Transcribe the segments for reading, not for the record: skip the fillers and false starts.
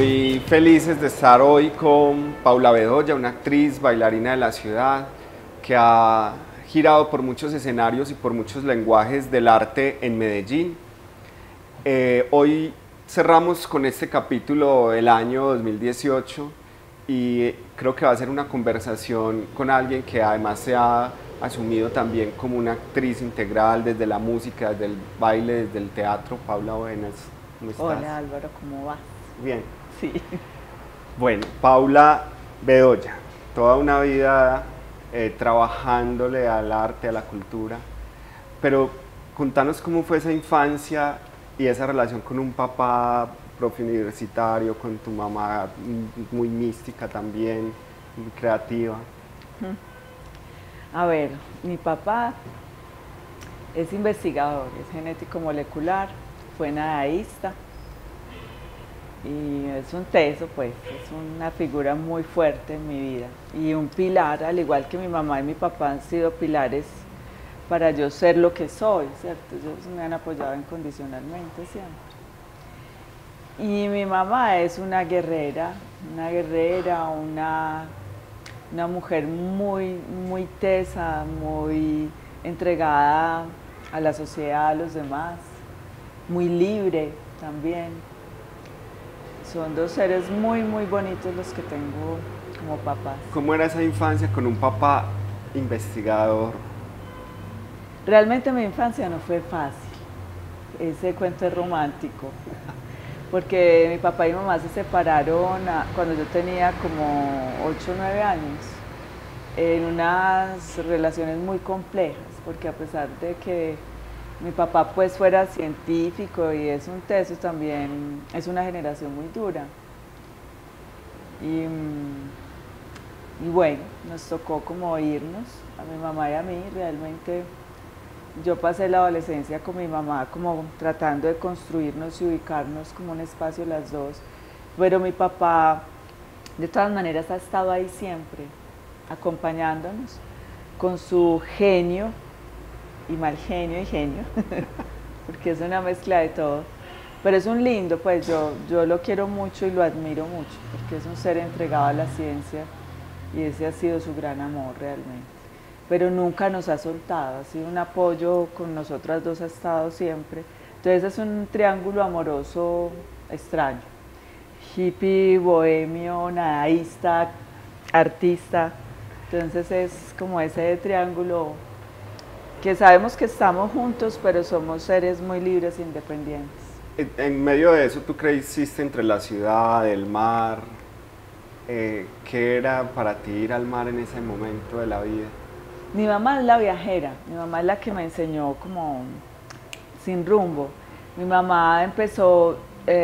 Muy felices de estar hoy con Paula Bedoya, una actriz, bailarina de la ciudad, que ha girado por muchos escenarios y por muchos lenguajes del arte en Medellín. Hoy cerramos con este capítulo el año 2018 y creo que va a ser una conversación con alguien que además se ha asumido también como una actriz integral desde la música, desde el baile, desde el teatro. Paula, buenas, ¿cómo estás? Hola Álvaro, ¿cómo vas? Bien. Sí. Bueno, Paula Bedoya, toda una vida trabajándole al arte, a la cultura, pero contanos cómo fue esa infancia y esa relación con un papá profe universitario, con tu mamá muy mística también, muy creativa. A ver, mi papá es investigador, es genético molecular, fue nadaísta y es un teso, pues, es una figura muy fuerte en mi vida y un pilar, al igual que mi mamá y mi papá han sido pilares para yo ser lo que soy, ¿cierto? Ellos me han apoyado incondicionalmente siempre. Y mi mamá es una guerrera, una mujer muy tesa, muy entregada a la sociedad, a los demás, muy libre también. Son dos seres muy bonitos los que tengo como papás. ¿Cómo era esa infancia con un papá investigador? Realmente mi infancia no fue fácil, ese cuento es romántico, porque mi papá y mi mamá se separaron cuando yo tenía como 8 o 9 años, en unas relaciones muy complejas, porque a pesar de que mi papá pues fuera científico y es un teso, también es una generación muy dura. Y bueno, nos tocó como irnos, a mi mamá y a mí. Realmente yo pasé la adolescencia con mi mamá como tratando de construirnos y ubicarnos como un espacio las dos, pero mi papá de todas maneras ha estado ahí siempre, acompañándonos con su genio y mal genio y genio, porque es una mezcla de todo, pero es un lindo, pues yo lo quiero mucho y lo admiro mucho, porque es un ser entregado a la ciencia y ese ha sido su gran amor realmente. Pero nunca nos ha soltado, ha sido un apoyo con nosotras dos, ha estado siempre. Entonces es un triángulo amoroso extraño, hippie, bohemio, nadaísta, artista. Entonces es como ese triángulo que sabemos que estamos juntos, pero somos seres muy libres e independientes. En medio de eso, ¿tú creciste entre la ciudad, el mar? ¿Qué era para ti ir al mar en ese momento de la vida? Mi mamá es la viajera, mi mamá es la que me enseñó como sin rumbo. Mi mamá empezó,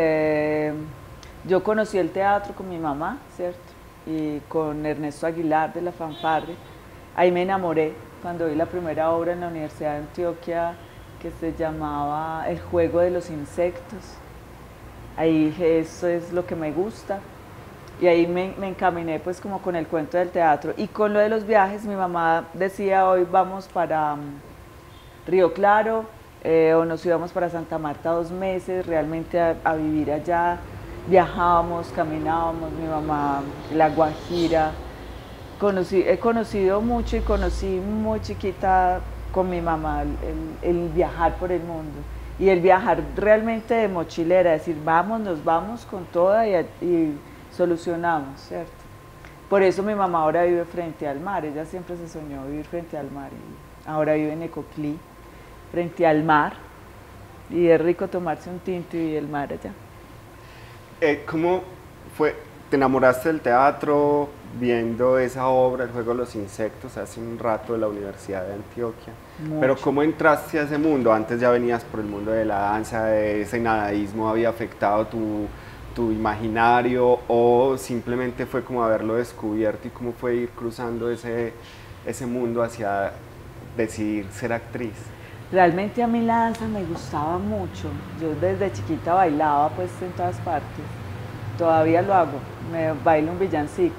yo conocí el teatro con mi mamá, ¿cierto? Y con Ernesto Aguilar de la Fanfarre. Ahí me enamoré cuando vi la primera obra en la Universidad de Antioquia que se llamaba El juego de los insectos. Ahí dije, eso es lo que me gusta. Y ahí me encaminé pues como con el cuento del teatro. Y con lo de los viajes, mi mamá decía, hoy vamos para Río Claro, o nos íbamos para Santa Marta 2 meses, realmente a vivir allá. Viajábamos, caminábamos, mi mamá, La Guajira. He conocido mucho y conocí muy chiquita con mi mamá el viajar por el mundo. Y el viajar realmente de mochilera, decir, vamos, nos vamos con toda y solucionamos, ¿cierto? Por eso mi mamá ahora vive frente al mar, ella siempre se soñó vivir frente al mar y ahora vive en Ecoclí, frente al mar, y es rico tomarse un tinto y el mar allá. ¿Cómo fue? ¿Te enamoraste del teatro viendo esa obra, El juego de los insectos, hace un rato de la Universidad de Antioquia? Mucho. Pero ¿cómo entraste a ese mundo? Antes ya venías por el mundo de la danza, ese nadaísmo había afectado tu imaginario o simplemente fue como haberlo descubierto y cómo fue ir cruzando ese mundo hacia decidir ser actriz? Realmente a mí la danza me gustaba mucho, yo desde chiquita bailaba pues en todas partes, todavía lo hago, me bailo un villancico.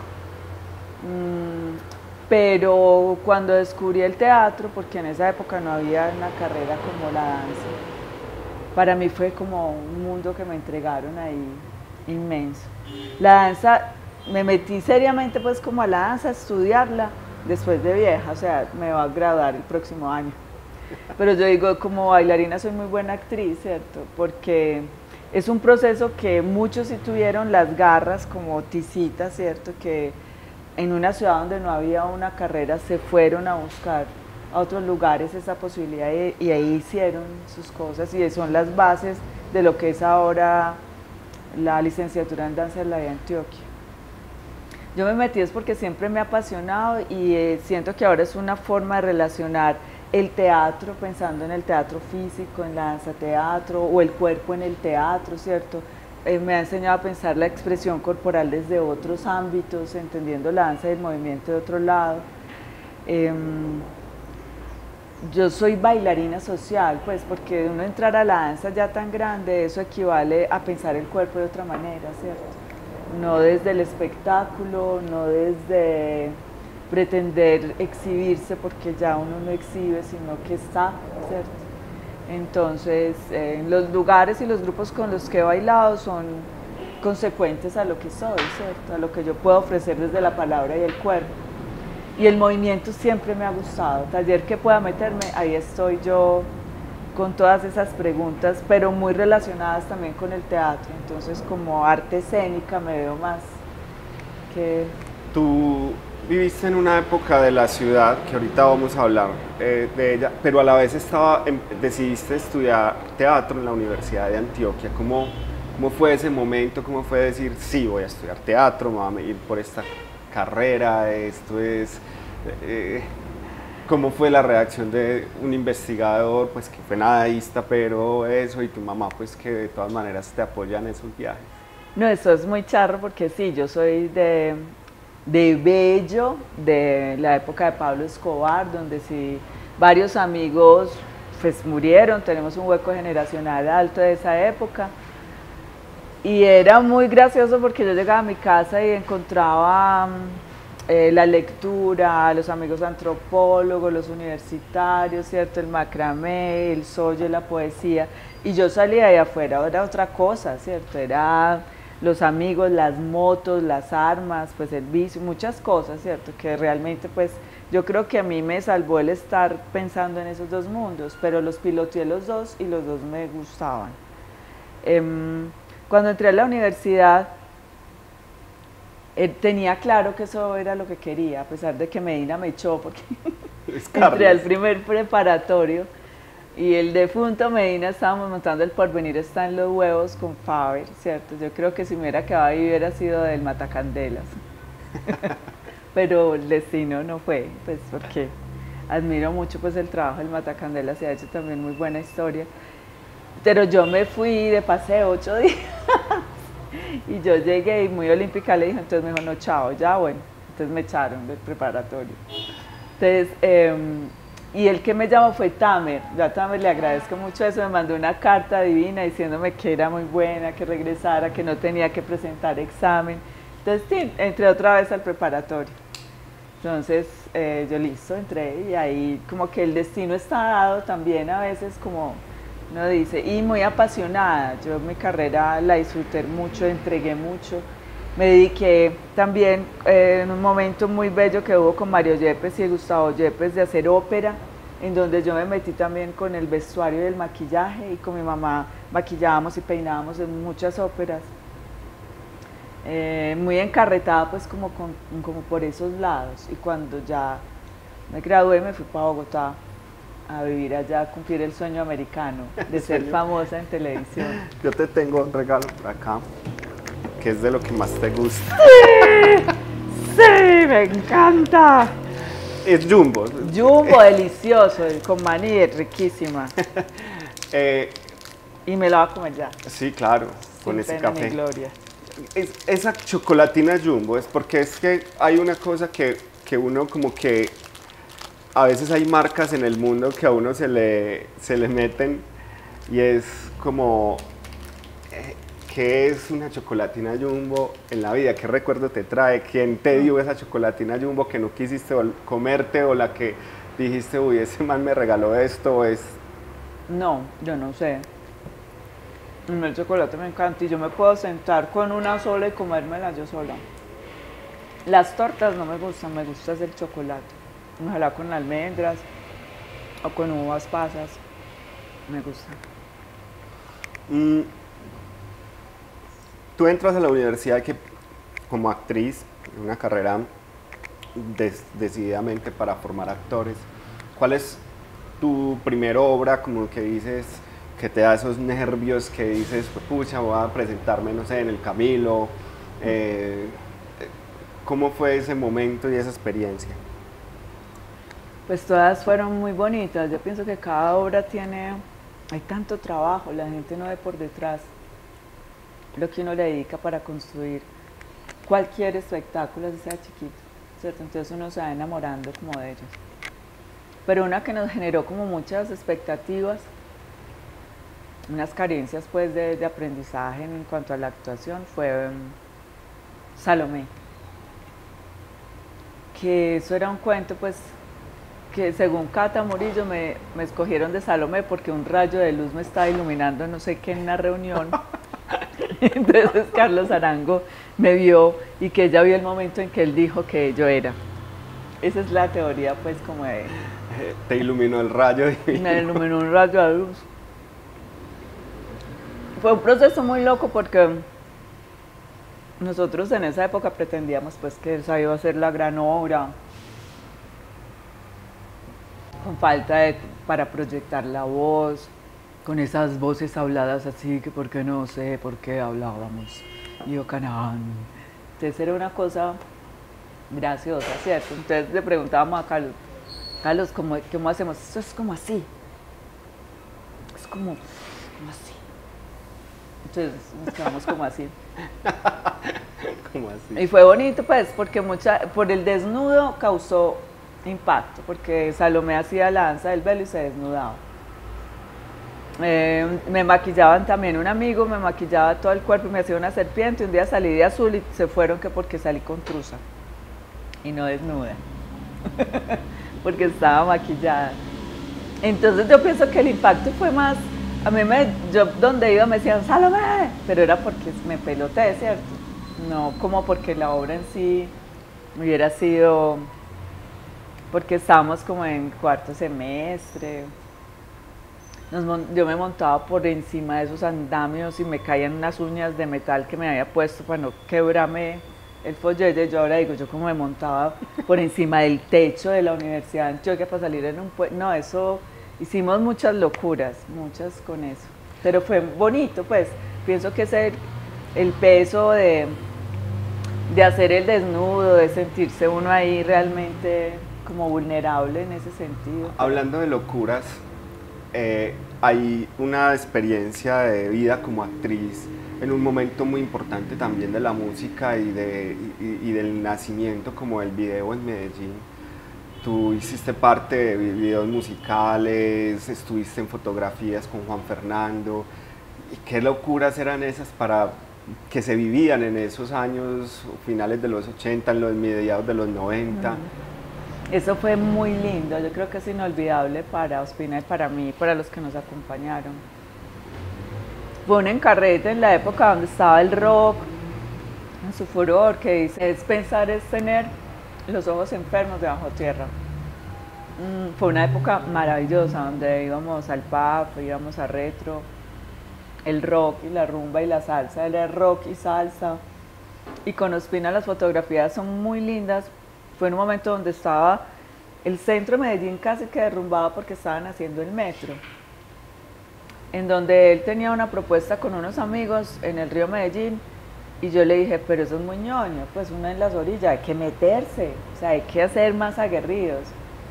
Pero cuando descubrí el teatro, porque en esa época no había una carrera como la danza, para mí fue como un mundo que me entregaron ahí inmenso. La danza, me metí seriamente pues como a la danza, a estudiarla después de vieja, o sea, me va a graduar el próximo año. Pero yo digo, como bailarina soy muy buena actriz, ¿cierto? Porque es un proceso que muchos sí tuvieron las garras como Tisita, ¿cierto? Que en una ciudad donde no había una carrera se fueron a buscar a otros lugares esa posibilidad y ahí hicieron sus cosas y son las bases de lo que es ahora la licenciatura en danza de la de Antioquia. Yo me metí es porque siempre me ha apasionado y siento que ahora es una forma de relacionar el teatro, pensando en el teatro físico, en la danza teatro o el cuerpo en el teatro, ¿cierto? Me ha enseñado a pensar la expresión corporal desde otros ámbitos, entendiendo la danza y el movimiento de otro lado. Yo soy bailarina social, pues porque uno entrar a la danza ya tan grande, eso equivale a pensar el cuerpo de otra manera, ¿cierto? No desde el espectáculo, no desde pretender exhibirse porque ya uno no exhibe, sino que está, ¿cierto? Entonces, los lugares y los grupos con los que he bailado son consecuentes a lo que soy, ¿cierto? A lo que yo puedo ofrecer desde la palabra y el cuerpo. Y el movimiento siempre me ha gustado. Taller que pueda meterme, ahí estoy yo con todas esas preguntas, pero muy relacionadas también con el teatro. Entonces, como arte escénica me veo más que... Tú viviste en una época de la ciudad, que ahorita vamos a hablar de ella, pero a la vez decidiste estudiar teatro en la Universidad de Antioquia. ¿Cómo fue ese momento? ¿Cómo fue decir, sí, voy a estudiar teatro, me voy a ir por esta carrera, esto es... ¿Cómo fue la reacción de un investigador, pues que fue nadaísta, pero eso, y tu mamá, pues que de todas maneras te apoya en esos viajes? No, eso es muy charro porque sí, yo soy de Bello, de la época de Pablo Escobar, donde sí varios amigos pues murieron, tenemos un hueco generacional alto de esa época. Y era muy gracioso porque yo llegaba a mi casa y encontraba la lectura, los amigos antropólogos, los universitarios, ¿cierto? El macramé, el sollo, la poesía. Y yo salía de afuera, era otra cosa, ¿cierto? Era los amigos, las motos, las armas, pues el vicio, muchas cosas, ¿cierto? Que realmente pues yo creo que a mí me salvó el estar pensando en esos dos mundos, pero los piloteé los dos y los dos me gustaban. Cuando entré a la universidad, tenía claro que eso era lo que quería, a pesar de que Medina me echó, porque entré al primer preparatorio y el defunto Medina estábamos montando el Porvenir está en los huevos con Faber, ¿cierto? Yo creo que si me hubiera quedado ahí hubiera sido del Matacandelas, pero el destino no fue, pues porque admiro mucho pues el trabajo del Matacandelas y ha hecho también muy buena historia. Pero yo me fui de paseo 8 días y yo llegué y muy olímpica le dije, entonces me dijo, no, chao, ya bueno, entonces me echaron del preparatorio. Entonces, y el que me llamó fue Tamer, yo a Tamer le agradezco mucho eso, me mandó una carta divina diciéndome que era muy buena, que regresara, que no tenía que presentar examen. Entonces, sí, entré otra vez al preparatorio. Entonces, yo listo, entré y ahí como que el destino está dado también a veces como... No dice, y muy apasionada, yo mi carrera la disfruté mucho, entregué mucho, me dediqué también en un momento muy bello que hubo con Mario Yepes y Gustavo Yepes de hacer ópera, en donde yo me metí también con el vestuario y el maquillaje y con mi mamá maquillábamos y peinábamos en muchas óperas, muy encarretada pues como por esos lados y cuando ya me gradué me fui para Bogotá a vivir allá, a cumplir el sueño americano de ser famosa en televisión. Yo te tengo un regalo por acá, que es de lo que más te gusta. ¡Sí! ¡Sí! ¡Me encanta! Es Jumbo. Jumbo, delicioso, con maní, riquísima. Y me la va a comer ya. Sí, claro, con ese café. Mi gloria. Esa chocolatina Jumbo es porque es que hay una cosa que uno como que a veces hay marcas en el mundo que a uno se le meten y es como, ¿qué es una chocolatina Jumbo en la vida? ¿Qué recuerdo te trae? ¿Quién te dio esa chocolatina Jumbo que no quisiste comerte o la que dijiste, uy, ese man me regaló esto? O es... No, yo no sé. El chocolate me encanta y yo me puedo sentar con una sola y comérmela yo sola. Las tortas no me gustan, me gusta el chocolate. Ojalá con almendras o con uvas pasas, me gusta. Tú entras a la universidad como actriz, una carrera decididamente para formar actores. ¿Cuál es tu primera obra como que dices, que te da esos nervios, que dices, pucha, voy a presentarme, no sé, en el Camilo? ¿Cómo fue ese momento y esa experiencia? Pues todas fueron muy bonitas. Yo pienso que cada obra hay tanto trabajo, la gente no ve por detrás lo que uno le dedica para construir cualquier espectáculo, así sea chiquito, ¿cierto? Entonces uno se va enamorando como de ellos. Pero una que nos generó como muchas expectativas, unas carencias pues de aprendizaje en cuanto a la actuación fue Salomé. Que eso era un cuento pues que según Cata Murillo me escogieron de Salomé porque un rayo de luz me estaba iluminando no sé qué en una reunión. Entonces Carlos Arango me vio y que ella vio el momento en que él dijo que yo era. Esa es la teoría pues como de... Te iluminó el rayo. Me iluminó un rayo de luz. Fue un proceso muy loco porque nosotros en esa época pretendíamos pues que esa iba a ser la gran obra, con falta para proyectar la voz, con esas voces habladas así, que porque no sé por qué hablábamos, yo canán. Entonces era una cosa graciosa, ¿cierto? Entonces le preguntábamos a Carlos, ¿cómo hacemos? Esto es como así, es como así. Entonces nos quedamos como así. ¿Cómo así? Y fue bonito pues, porque por el desnudo causó impacto, porque Salomé hacía la danza del velo y se desnudaba. Me maquillaban también, un amigo me maquillaba todo el cuerpo y me hacía una serpiente. Un día salí de azul y se fueron que porque salí con trusa y no desnuda, porque estaba maquillada. Entonces yo pienso que el impacto fue más, yo donde iba me decían Salomé, pero era porque me peloteé, ¿cierto? No como porque la obra en sí hubiera sido, porque estábamos como en cuarto semestre. Yo me montaba por encima de esos andamios y me caían unas uñas de metal que me había puesto para no quebrarme el follete. Yo ahora digo, yo como me montaba por encima del techo de la Universidad de Antioquia para salir en un puente. No, eso, hicimos muchas locuras, muchas con eso. Pero fue bonito, pues. Pienso que el peso de hacer el desnudo, de sentirse uno ahí realmente como vulnerable en ese sentido. Hablando de locuras, hay una experiencia de vida como actriz en un momento muy importante también de la música y del nacimiento como el video en Medellín. Tú hiciste parte de videos musicales, estuviste en fotografías con Juan Fernando. ¿Y qué locuras eran esas que se vivían en esos años, finales de los 80, en los mediados de los 90? Eso fue muy lindo, yo creo que es inolvidable para Ospina y para mí, para los que nos acompañaron. Fue un encarrete en la época donde estaba el rock, en su furor, que dice, es pensar es tener los ojos enfermos debajo tierra. Fue una época maravillosa, donde íbamos al pub, íbamos a retro, el rock y la rumba y la salsa, era rock y salsa. Y con Ospina las fotografías son muy lindas. Fue en un momento donde estaba el centro de Medellín casi que derrumbado porque estaban haciendo el metro, en donde él tenía una propuesta con unos amigos en el río Medellín y yo le dije, pero eso es muy ñoño, pues uno en las orillas, hay que meterse, o sea, hay que ser más aguerridos.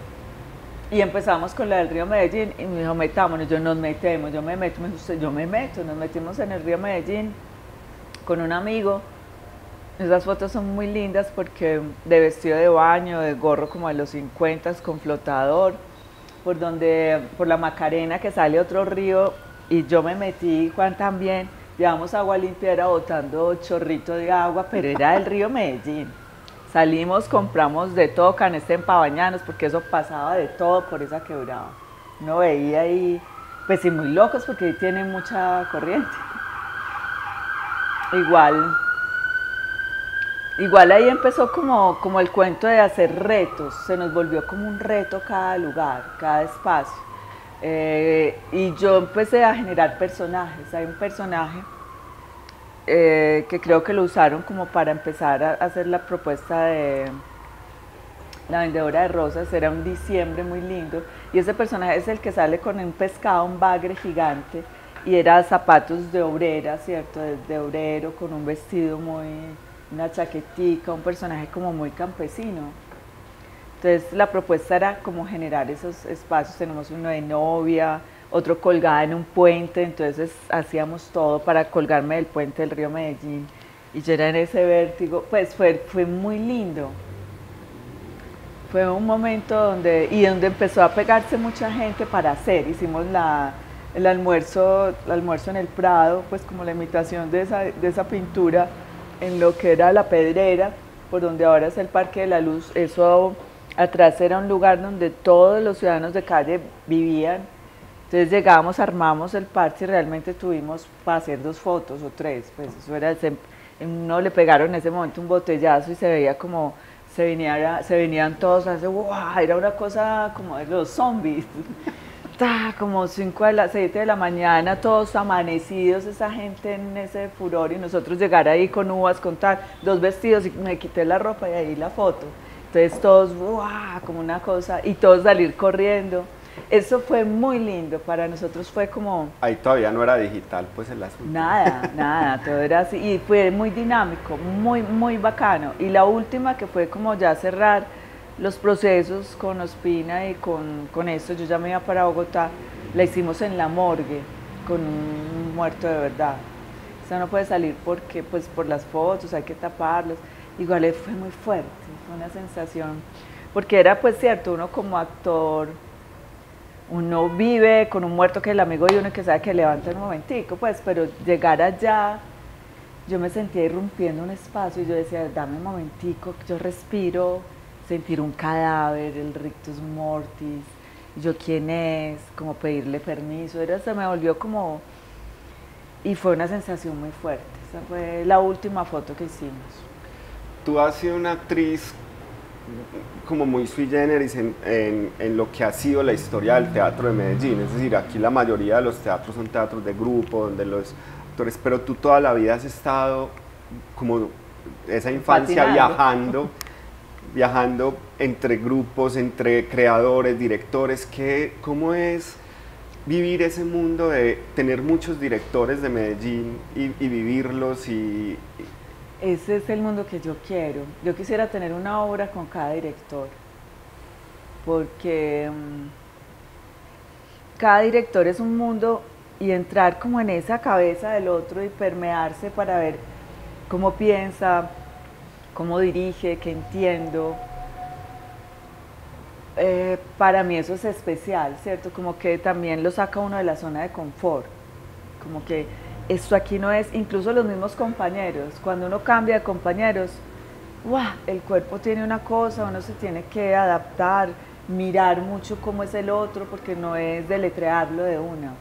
Y empezamos con la del río Medellín y me dijo, metámonos, nos metemos, yo me meto, me dijo usted, yo me meto, nos metimos en el río Medellín con un amigo. Esas fotos son muy lindas porque de vestido de baño, de gorro como de los 50 con flotador, por la Macarena que sale otro río y yo me metí, Juan también, llevamos agua limpia, era botando chorrito de agua, pero era del río Medellín. Salimos, compramos de todo, canestén para bañarnos, porque eso pasaba de todo por esa quebrada. Uno veía ahí, pues sí, muy locos porque ahí tienen mucha corriente. igual, igual ahí empezó como el cuento de hacer retos, se nos volvió como un reto cada lugar, cada espacio. Y yo empecé a generar personajes, hay un personaje que creo que lo usaron como para empezar a hacer la propuesta de La vendedora de rosas, era un diciembre muy lindo, y ese personaje es el que sale con un pescado, un bagre gigante, y era zapatos de obrera, ¿cierto? De obrero, con un vestido muy, una chaquetica, un personaje como muy campesino. Entonces la propuesta era como generar esos espacios, tenemos uno de novia, otro colgada en un puente, entonces hacíamos todo para colgarme del puente del río Medellín, y yo era en ese vértigo, pues fue muy lindo. Fue un momento donde empezó a pegarse mucha gente para hacer. Hicimos el almuerzo en el Prado, pues como la imitación de esa pintura en lo que era la Pedrera, por donde ahora es el Parque de la Luz. Eso atrás era un lugar donde todos los ciudadanos de calle vivían. Entonces llegamos, armamos el parche y realmente tuvimos para hacer 2 fotos o 3. Pues eso era, uno le pegaron en ese momento un botellazo y se veía como se venían todos a hacer, wow, era una cosa como de los zombies, como 7 de la mañana, todos amanecidos, esa gente en ese furor, y nosotros llegar ahí con uvas, con tal, 2 vestidos, y me quité la ropa y ahí la foto. Entonces todos, wow, como una cosa, y todos salir corriendo. Eso fue muy lindo, para nosotros fue como... Ahí todavía no era digital, pues el asunto. Nada, todo era así, y fue muy dinámico, muy bacano. Y la última, que fue como ya cerrar los procesos con Ospina y con esto, yo ya me iba para Bogotá, la hicimos en la morgue, con un muerto de verdad. O sea, no puede salir porque, pues por las fotos, hay que taparlos. Igual fue muy fuerte, fue una sensación, porque era pues cierto, uno como actor... Uno vive con un muerto que es el amigo de uno que sabe que levanta un momentico, pues, pero llegar allá, yo me sentía irrumpiendo un espacio y yo decía, dame un momentico, yo respiro, sentir un cadáver, el rictus mortis, yo quién es, como pedirle permiso, se me volvió como, y fue una sensación muy fuerte. Esa fue la última foto que hicimos. Tú has sido una actriz como muy sui generis en lo que ha sido la historia del teatro de Medellín, es decir, aquí la mayoría de los teatros son teatros de grupo, donde los actores, pero tú toda la vida has estado como esa infancia viajando entre grupos, entre creadores, directores, ¿cómo es vivir ese mundo de tener muchos directores de Medellín y vivirlos Ese es el mundo que yo quiero. Yo quisiera tener una obra con cada director, porque cada director es un mundo, y entrar como en esa cabeza del otro y permearse para ver cómo piensa, cómo dirige, qué entiendo. Para mí eso es especial, ¿cierto? Como que también lo saca uno de la zona de confort, como que esto aquí no es, incluso los mismos compañeros, cuando uno cambia de compañeros, ¡guau!, el cuerpo tiene una cosa, uno se tiene que adaptar, mirar mucho cómo es el otro, porque no es deletrearlo de una.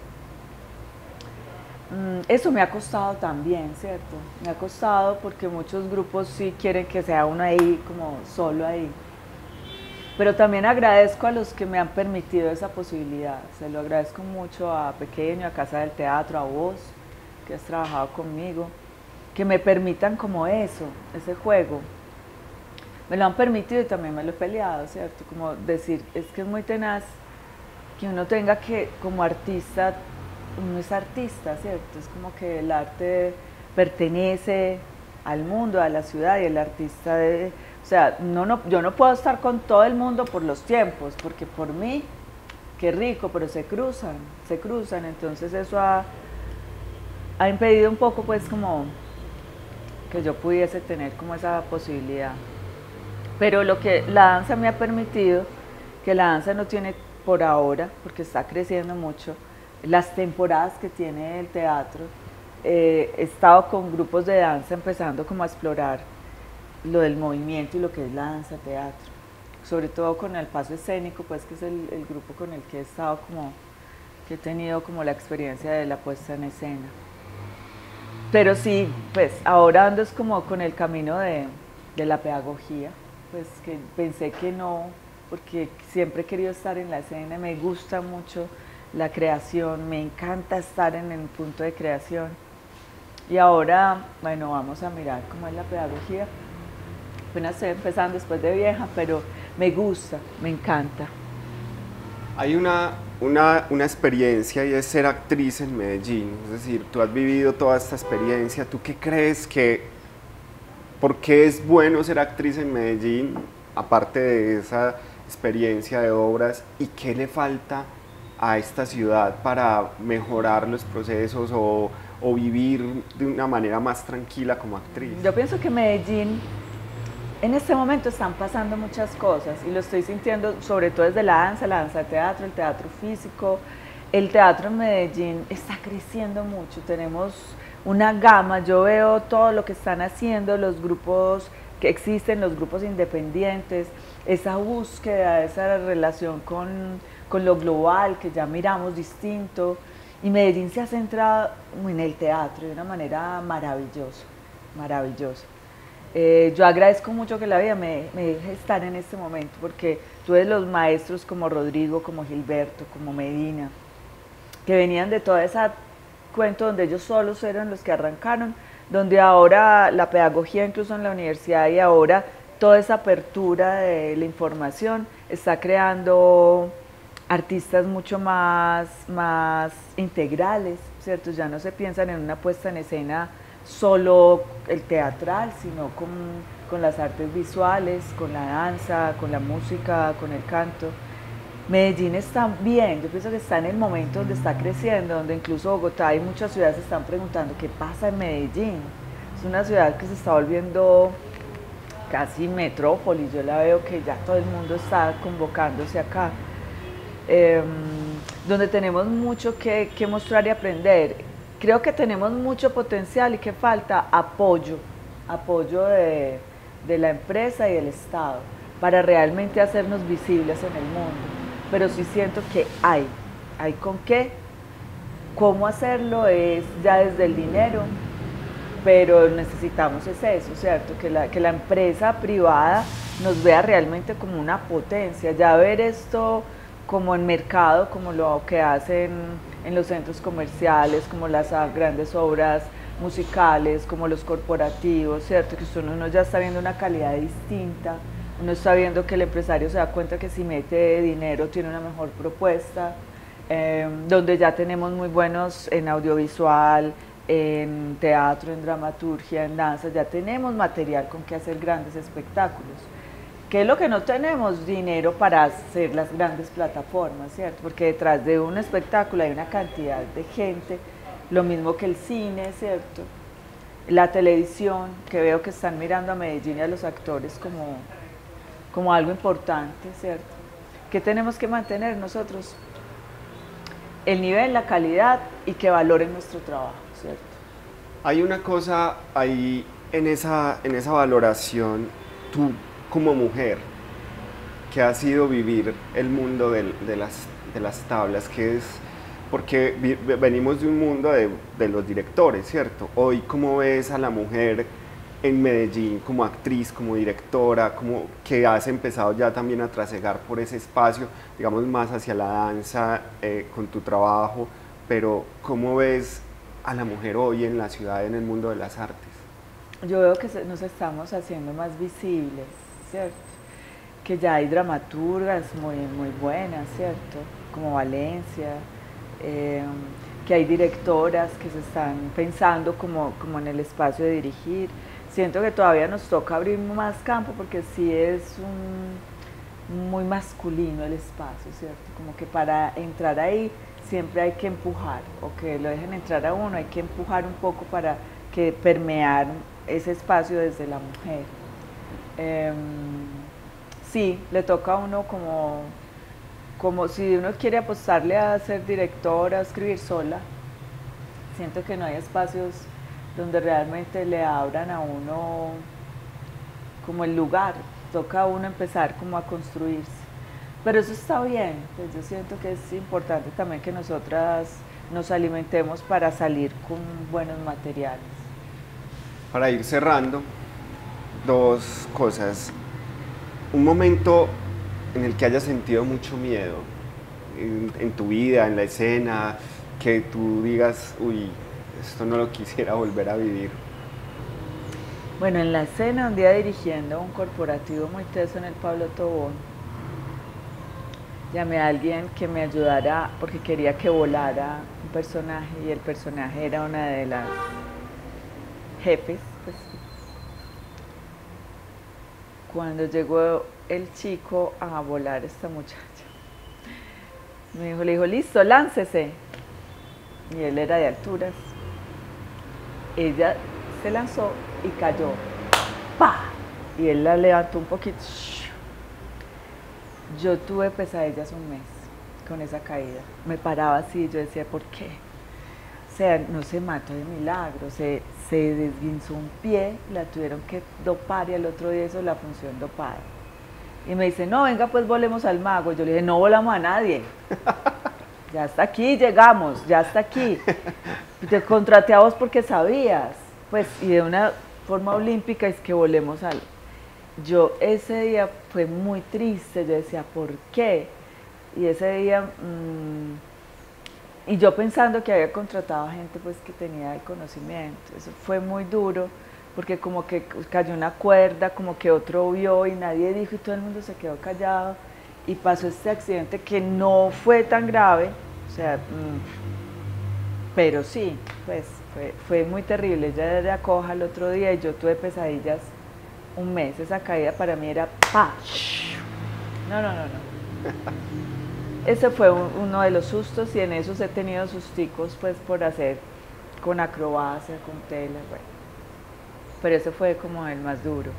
Eso me ha costado también, ¿cierto? Me ha costado porque muchos grupos sí quieren que sea uno ahí, como solo ahí. Pero también agradezco a los que me han permitido esa posibilidad, se lo agradezco mucho a Pequeño, a Casa del Teatro, a vos, que has trabajado conmigo, que me permitan como eso, ese juego. Me lo han permitido y también me lo he peleado, ¿cierto? Como decir, es que es muy tenaz que uno tenga que, como artista, uno es artista, ¿cierto? Es como que el arte pertenece al mundo, a la ciudad, y el artista debe, o sea, yo no puedo estar con todo el mundo por los tiempos, porque por mí, qué rico, pero se cruzan, entonces eso ha impedido un poco, pues, como que yo pudiese tener como esa posibilidad. Pero lo que la danza me ha permitido, que la danza no tiene por ahora, porque está creciendo mucho, las temporadas que tiene el teatro. He estado con grupos de danza empezando como a explorar lo del movimiento y lo que es la danza teatro, sobre todo con el paso escénico, pues, que es el grupo con el que he estado como, que he tenido como la experiencia de la puesta en escena. Pero sí, pues ahora ando es como con el camino de la pedagogía, pues que pensé que no, porque siempre he querido estar en la escena, me gusta mucho la creación, me encanta estar en el punto de creación. Y ahora, bueno, vamos a mirar cómo es la pedagogía. Apenas estoy empezando después de vieja, pero me gusta, me encanta. Hay una experiencia y es ser actriz en Medellín, es decir, tú has vivido toda esta experiencia, ¿tú qué crees que, por qué es bueno ser actriz en Medellín, aparte de esa experiencia de obras, y qué le falta a esta ciudad para mejorar los procesos o vivir de una manera más tranquila como actriz? Yo pienso que Medellín, en este momento están pasando muchas cosas y lo estoy sintiendo sobre todo desde la danza teatro, el teatro físico. El teatro en Medellín está creciendo mucho, tenemos una gama, yo veo todo lo que están haciendo los grupos que existen, los grupos independientes, esa búsqueda, esa relación con lo global que ya miramos distinto. Y Medellín se ha centrado en el teatro de una manera maravillosa, maravillosa. Yo agradezco mucho que la vida me deje estar en este momento, porque tú ves los maestros como Rodrigo, como Gilberto, como Medina, que venían de toda esa cuento donde ellos solos eran los que arrancaron, donde ahora la pedagogía incluso en la universidad y ahora toda esa apertura de la información está creando artistas mucho más integrales, ¿cierto? Ya no se piensan en una puesta en escena solo el teatral, sino con las artes visuales, con la danza, con la música, con el canto. Medellín está bien, yo pienso que está en el momento donde está creciendo, donde incluso Bogotá y muchas ciudades se están preguntando qué pasa en Medellín. Es una ciudad que se está volviendo casi metrópoli, yo la veo que ya todo el mundo está convocándose acá, donde tenemos mucho que mostrar y aprender. Creo que tenemos mucho potencial y que falta apoyo de la empresa y del Estado para realmente hacernos visibles en el mundo. Pero sí siento que hay con qué, cómo hacerlo es ya desde el dinero, pero necesitamos es eso, ¿cierto? Que la empresa privada nos vea realmente como una potencia, ya ver esto como en mercado, como lo que hacen en los centros comerciales, como las grandes obras musicales, como los corporativos, ¿cierto? Que uno ya está viendo una calidad distinta, uno está viendo que el empresario se da cuenta que si mete dinero tiene una mejor propuesta, donde ya tenemos muy buenos en audiovisual, en teatro, en dramaturgia, en danza, ya tenemos material con que hacer grandes espectáculos. ¿Qué es lo que no tenemos? Dinero para hacer las grandes plataformas, ¿cierto? Porque detrás de un espectáculo hay una cantidad de gente, lo mismo que el cine, ¿cierto? La televisión, que veo que están mirando a Medellín y a los actores como algo importante, ¿cierto? ¿Qué tenemos que mantener nosotros? El nivel, la calidad y que valoren nuestro trabajo, ¿cierto? Hay una cosa ahí en esa valoración, tú como mujer, que ha sido vivir el mundo de las tablas, que es, porque venimos de un mundo de los directores, ¿cierto? Hoy, ¿cómo ves a la mujer en Medellín como actriz, como directora, como que has empezado ya también a trasegar por ese espacio, digamos más hacia la danza con tu trabajo, pero ¿cómo ves a la mujer hoy en la ciudad, en el mundo de las artes? Yo veo que nos estamos haciendo más visibles, ¿cierto? Que ya hay dramaturgas muy buenas, ¿cierto? Como Valencia, que hay directoras que se están pensando como en el espacio de dirigir. Siento que todavía nos toca abrir más campo porque sí es muy masculino el espacio, ¿cierto? Como que para entrar ahí siempre hay que empujar, o que lo dejen entrar a uno, hay que empujar un poco para que permear ese espacio desde la mujer. Sí, le toca a uno como si uno quiere apostarle a ser directora, a escribir sola. Siento que no hay espacios donde realmente le abran a uno como el lugar, toca a uno empezar como a construirse. Pero eso está bien, pues yo siento que es importante también que nosotras nos alimentemos para salir con buenos materiales. Para ir cerrando, dos cosas. Un momento en el que hayas sentido mucho miedo en tu vida, en la escena, que tú digas, uy, esto no lo quisiera volver a vivir. Bueno, en la escena, un día dirigiendo un corporativo muy teso en el Pablo Tobón, llamé a alguien que me ayudara porque quería que volara un personaje y el personaje era una de las jefes. Pues, cuando llegó el chico a volar esta muchacha, le dijo, listo, láncese. Y él era de alturas. Ella se lanzó y cayó. ¡Pah! Y él la levantó un poquito. Yo tuve pesadillas un mes con esa caída. Me paraba así, yo decía, ¿por qué? O sea, no se mató de milagro, se desguinzó un pie, la tuvieron que dopar y al otro día hizo la función dopada. Y me dice, no, venga pues volemos al mago. Yo le dije, no volamos a nadie. Ya hasta aquí llegamos, ya hasta aquí. Te contraté a vos porque sabías. Pues, y de una forma olímpica es que volemos al... Yo ese día fue muy triste, yo decía, ¿por qué? Y ese día, y yo pensando que había contratado a gente pues que tenía el conocimiento, eso fue muy duro, porque como que cayó una cuerda, como que otro vio y nadie dijo y todo el mundo se quedó callado y pasó este accidente que no fue tan grave, o sea, pero sí, pues fue muy terrible. Ella era coja el otro día y yo tuve pesadillas un mes. Esa caída para mí era ¡pa! No. Ese fue uno de los sustos y en esos he tenido susticos pues por hacer con acrobacia, con tela, bueno. Pero ese fue como el más duro.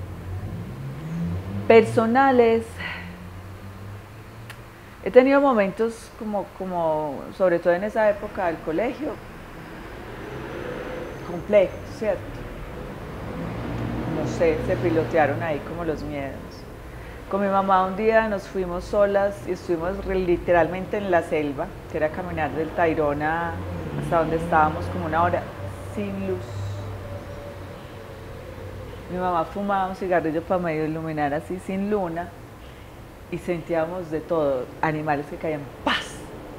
Personales, he tenido momentos como sobre todo en esa época del colegio, complejos, ¿cierto? No sé, se pilotearon ahí como los miedos. Con mi mamá un día nos fuimos solas y estuvimos literalmente en la selva, que era caminar del Tayrona hasta donde estábamos como una hora sin luz. Mi mamá fumaba un cigarrillo para medio iluminar así sin luna y sentíamos de todo, animales que caían ¡paz!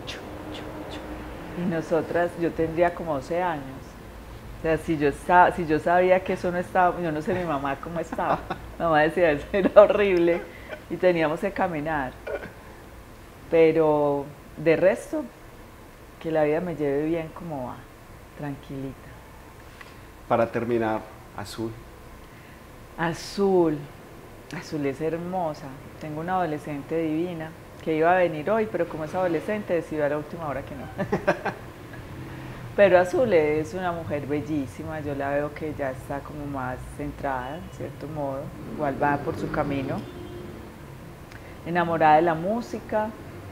Y nosotras, yo tendría como 12 años. O sea, si yo sabía que eso no estaba, yo no sé mi mamá cómo estaba. Mi mamá decía, eso era horrible y teníamos que caminar. Pero de resto, que la vida me lleve bien como va, tranquilita. Para terminar, Azul. Azul es hermosa. Tengo una adolescente divina que iba a venir hoy, pero como es adolescente decidió a la última hora que no. Pero Azul es una mujer bellísima, yo la veo que ya está como más centrada, en cierto modo, igual va por su camino, enamorada de la música,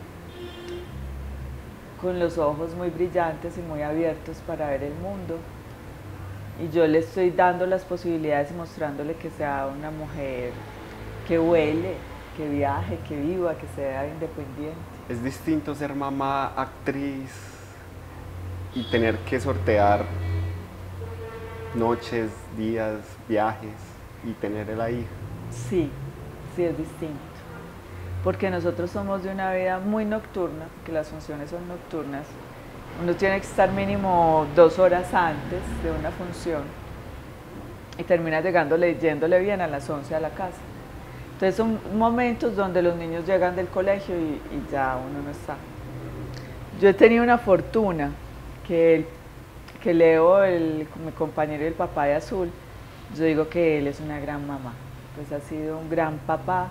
con los ojos muy brillantes y muy abiertos para ver el mundo. Y yo le estoy dando las posibilidades y mostrándole que sea una mujer que huele, que viaje, que viva, que sea independiente. Es distinto ser mamá, actriz y tener que sortear noches, días, viajes y tener la hija. Sí, sí es distinto. Porque nosotros somos de una vida muy nocturna, porque las funciones son nocturnas. Uno tiene que estar mínimo 2 horas antes de una función y termina yéndole bien a las 11 a la casa. Entonces son momentos donde los niños llegan del colegio y ya uno no está. Yo he tenido una fortuna que Leo, mi compañero y el papá de Azul, yo digo que él es una gran mamá, pues ha sido un gran papá,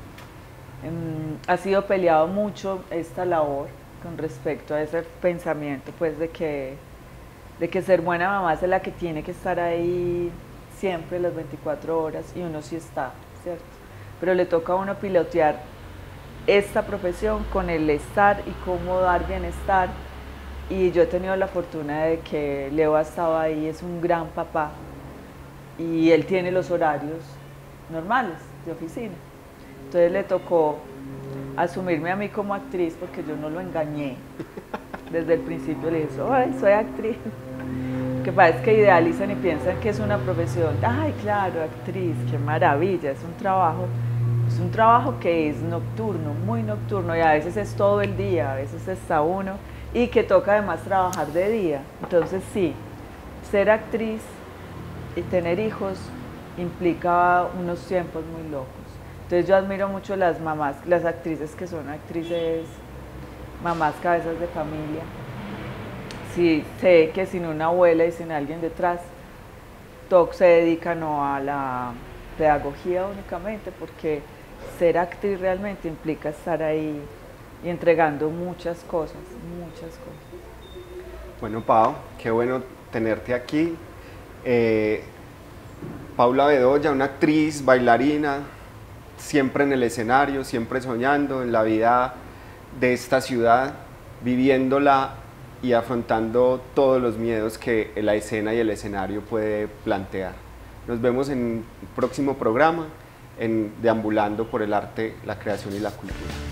ha sido peleado mucho esta labor con respecto a ese pensamiento pues de que ser buena mamá es la que tiene que estar ahí siempre las 24 horas y uno sí está, ¿cierto? Pero le toca a uno pilotear esta profesión con el estar y cómo dar bienestar. Y yo he tenido la fortuna de que Leo ha estado ahí, es un gran papá y él tiene los horarios normales de oficina. Entonces le tocó asumirme a mí como actriz porque yo no lo engañé. Desde el principio le dije, soy actriz. que parece que idealizan y piensan que es una profesión. Ay, claro, actriz, qué maravilla, es un trabajo que es nocturno, muy nocturno, y a veces es todo el día, a veces está uno, y que toca además trabajar de día. Entonces sí, ser actriz y tener hijos implica unos tiempos muy locos. Entonces yo admiro mucho las mamás, las actrices que son actrices, mamás cabezas de familia. Sí, sé que sin una abuela y sin alguien detrás, TOC se dedica no a la pedagogía únicamente, porque ser actriz realmente implica estar ahí y entregando muchas cosas, muchas cosas. Bueno, Pau, qué bueno tenerte aquí. Paula Bedoya, una actriz, bailarina, siempre en el escenario, siempre soñando en la vida de esta ciudad, viviéndola y afrontando todos los miedos que la escena y el escenario puede plantear. Nos vemos en el próximo programa en Deambulando por el arte, la creación y la cultura.